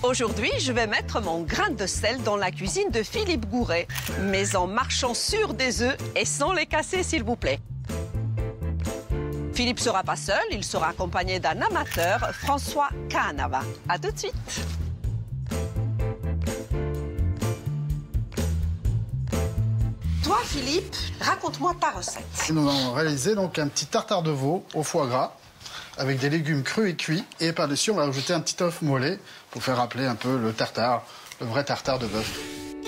Aujourd'hui, je vais mettre mon grain de sel dans la cuisine de Philippe Gouret, mais en marchant sur des œufs et sans les casser, s'il vous plaît. Philippe sera pas seul, il sera accompagné d'un amateur, François Canava. À tout de suite. Toi, Philippe, raconte-moi ta recette. Nous allons réaliser donc un petit tartare de veau au foie gras avec des légumes crus et cuits. Et par-dessus, on va ajouter un petit œuf mollet pour faire rappeler un peu le tartare, le vrai tartare de bœuf.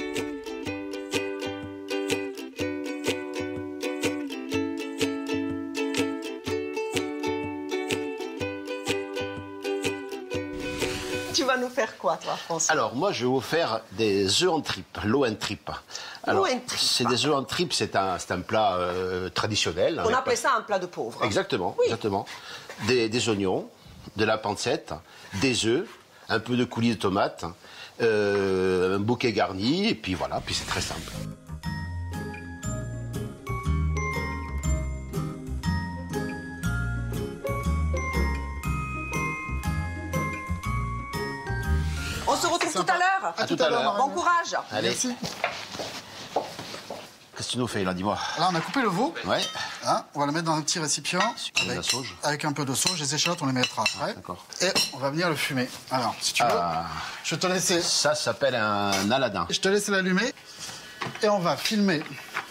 Tu vas nous faire quoi, toi, François? Alors, moi, je vais vous faire des œufs en tripe, l'eau en tripe. Alors, c'est des œufs en tripe, c'est un plat traditionnel. On appelle ça un plat de pauvre. Exactement, oui. Exactement. Des oignons, de la pancette, des œufs, un peu de coulis de tomates, un bouquet garni, et puis voilà, puis c'est très simple. On se retrouve tout à l'heure. À tout à l'heure. Bon courage. Allez. Merci. Qu'est-ce que tu nous fais là, dis-moi? Là, on a coupé le veau. Ouais. Hein, on va le mettre dans un petit récipient. Avec la sauge. Avec un peu de sauge. Les échalotes, on les mettra après. D'accord. Et on va venir le fumer. Alors, si tu veux, je te laisse. Ça s'appelle un Aladin. Je te laisse l'allumer. Et on va filmer.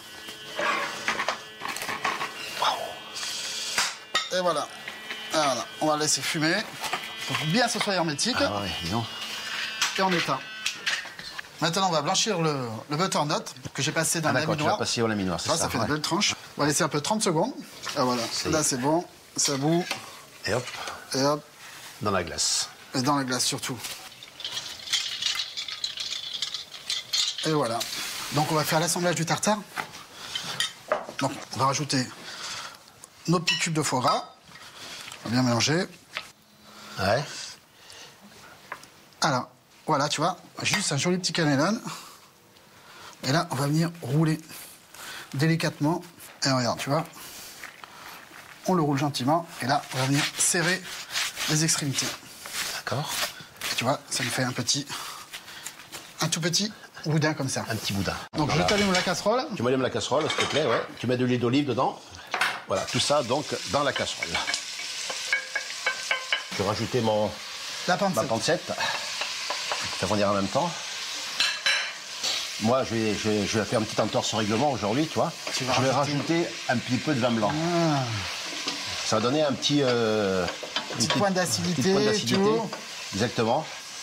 Et voilà. Voilà. On va laisser fumer. Il faut bien que ce soit hermétique. Ah ouais, dis donc. Et on éteint. Maintenant, on va blanchir le butternut que j'ai passé dans la D'accord, lami tu vas noire. passer au lami noir, c'est ça. Ça fait ouais. de belles tranches. On va laisser un peu 30 secondes. Et voilà. Là, c'est bon. Ça bout. Et hop, Et hop. dans la glace. Et dans la glace surtout. Et voilà. Donc, on va faire l'assemblage du tartare. Donc, on va rajouter nos petits cubes de foie gras. On va bien mélanger. Ouais. Alors, voilà, tu vois, juste un joli petit cannellone. Et là, on va venir rouler délicatement. Et regarde, tu vois, on le roule gentiment. Et là, on va venir serrer les extrémités. D'accord. Et tu vois, ça nous fait un tout petit boudin comme ça. Un petit boudin. Donc, voilà. je t'allume la casserole. Tu m'allumes la casserole, s'il te plaît, ouais. Tu mets de l'huile d'olive dedans. Voilà, tout ça, donc, dans la casserole. Je vais rajouter La ma pancette. Ça va venir en même temps. Moi, je vais faire une petite entorse au règlement aujourd'hui, tu vois. Je vais rajouter un petit peu de vin blanc. Ah. Ça va donner un petit... Petite pointe d'acidité, tu vois. Exactement.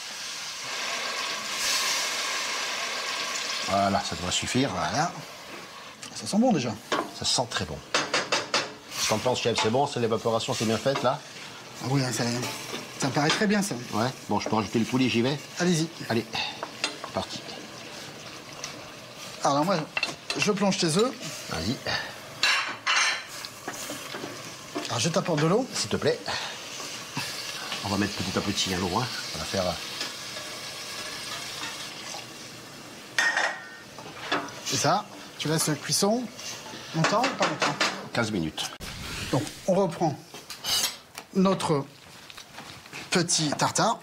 Voilà, ça devrait suffire. Voilà. Ça sent bon déjà. Ça sent très bon. T'en penses, chef, c'est bon? C'est l'évaporation, c'est bien faite, là? Ah oui, ça me paraît très bien, ça. Ouais. Bon, je peux rajouter le poulet, j'y vais? Allez-y. Allez, c'est parti. Alors moi, je plonge tes œufs. Vas-y, Alors je t'apporte de l'eau. s'il te plaît. On va mettre petit à petit l'eau, hein. On va faire... C'est ça. Tu laisses la cuisson longtemps ou pas longtemps? 15 minutes. Donc, on reprend notre petit tartare.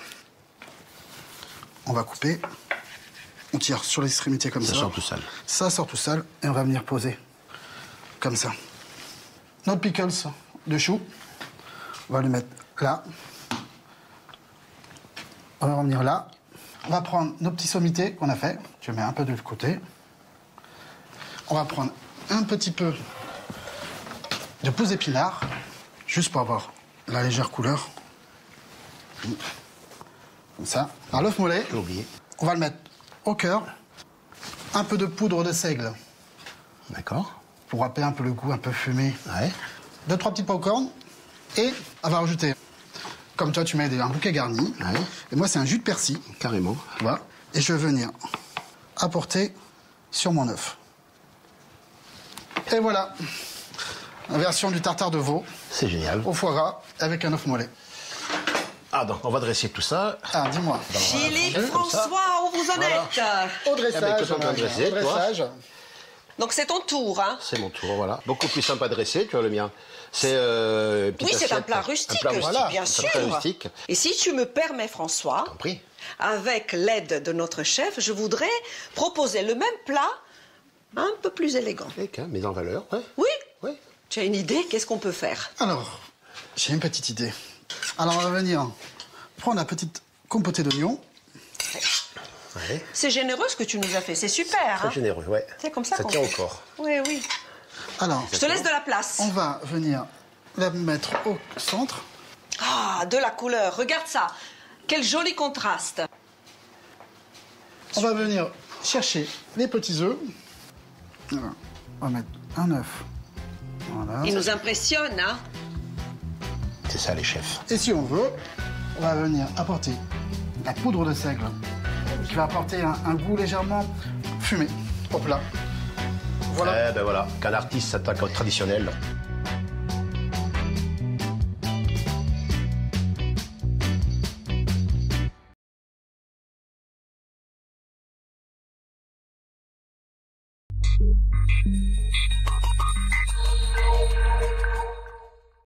On va couper. On tire sur l'extrémité comme ça. Ça sort tout seul. Ça sort tout seul. Et on va venir poser comme ça. Notre pickles de chou. On va le mettre là. On va revenir là. On va prendre nos petits sommités qu'on a fait. Je mets un peu de l'autre côté. On va prendre un petit peu de pousses d'épinards, juste pour avoir la légère couleur. Comme ça. Alors l'œuf mollet, J'ai oublié. on va le mettre au cœur. Un peu de poudre de seigle, D'accord. pour rappeler un peu le goût un peu fumé. Ouais. 2-3 petits popcorn. Et on va rajouter, comme toi tu mets un bouquet garni. Ouais. Et moi c'est un jus de persil, Carrément. tu vois. Et je vais venir apporter sur mon œuf. Et voilà, la version du tartare de veau C'est génial. au foie gras avec un œuf mollet. Ah, donc, on va dresser tout ça. Ah, dis-moi. Philippe, comme ça. François, où vous en êtes? Au Eh ben, dressage, écoute, on va dresser, au dressage. Donc c'est ton tour, hein? C'est mon tour, voilà. Beaucoup plus simple à dresser, tu vois le mien. C'est Oui, c'est un plat rustique, voilà, bien un sûr. plat rustique. Et si tu me permets, François, Compris. avec l'aide de notre chef, je voudrais proposer le même plat un peu plus élégant. Avec, hein, mise en valeur, ouais. Oui? Oui. Tu as une idée? Qu'est-ce qu'on peut faire? Alors, j'ai une petite idée. Alors, on va venir prendre la petite compotée d'oignons. Ouais. C'est généreux ce que tu nous as fait, c'est super. Très Hein? généreux, ouais. C'est comme ça qu'on tient fait. au corps. Oui, oui. Alors, Je te laisse de la place. on va venir la mettre au centre. Ah, de la couleur, regarde ça. Quel joli contraste. On va venir chercher les petits œufs. Voilà. On va mettre un œuf. Voilà. Il nous impressionne, hein? C'est ça, les chefs. Et si on veut, on va venir apporter la poudre de seigle qui va apporter un goût légèrement fumé au plat. Voilà. Eh ben voilà, qu'un artiste s'attaque au traditionnel.